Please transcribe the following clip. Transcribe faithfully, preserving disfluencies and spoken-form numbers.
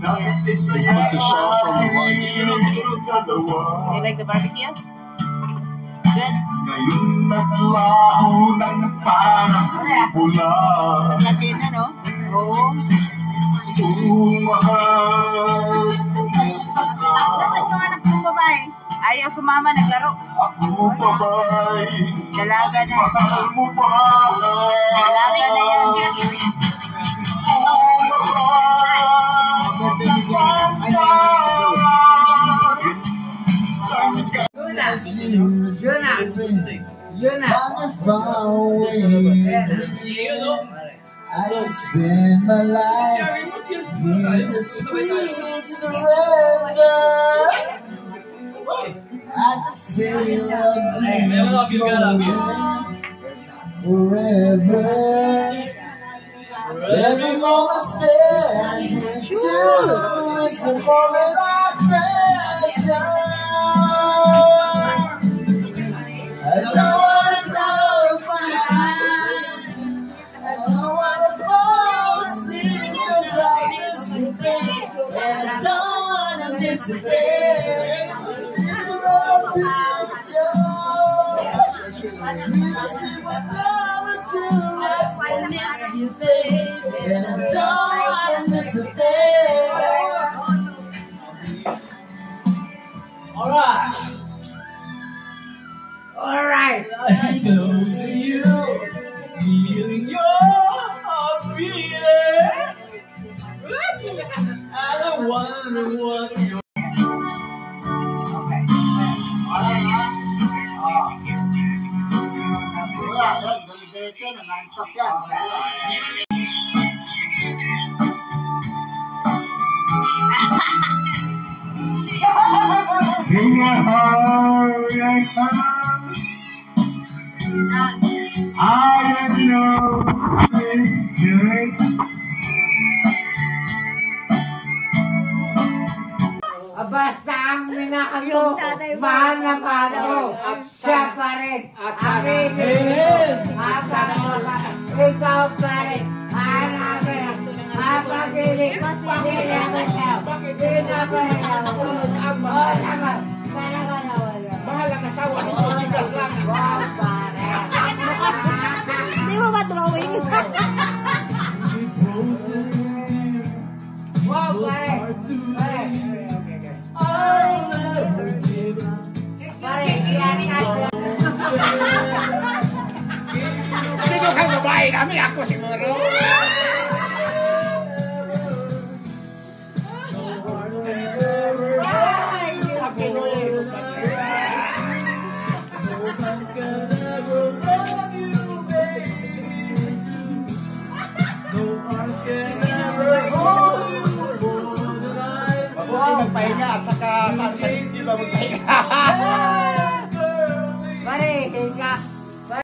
Put the sauce on the rice. Do you like the barbecue? Good? Laki na, no? Oo. Nasaan yung anak mong babae? Ayaw sumama, naglaro. Dalaga na. Dalaga na yan. Yun na. Yun na. I spend my life in the sweet surrender. I just say love's forever. Every moment spent with you is the moment I treasure. I don't wanna close my eyes. I don't wanna fall asleep 'cause I miss you, babe. And I don't wanna miss a day. Sitting on a pillow, sleep asleep with love until I miss you, babe. And I don't wanna miss a day. All right. All right. I go to you, feeling your heart beating. I don't wonder what you're. In your heart, I come. I know this journey. Basta ang minakayo, mahal na mahal ko, siya pa rin. Amin. Asa ko pa, ikaw pa rin. Hanapin, mapasilig, hindi naman siya. Hindi naman siya. Oo naman, sana ka na wala. Mahal ang asawa, hindi bigas lang. Wow, pare. Hindi mo ba drawing? Wow, pare. Pare. Pare, kiyari ka siya. Sino kang babae namin? Ako siguro. Magpahinga at saka sa hindi ba magpahinga? Pare, hinga.